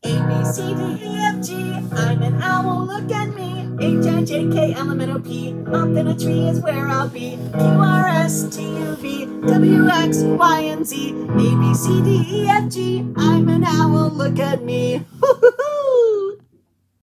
A, B, C, D, E, F, G. I'm an owl, look at me. H, I, J, K, L, M, N, O, P. Up in a tree is where I'll be. Q, R, S, T, U, V. W, X, Y, and Z. A, B, C, D, E, F, G. I'm an owl, look at me.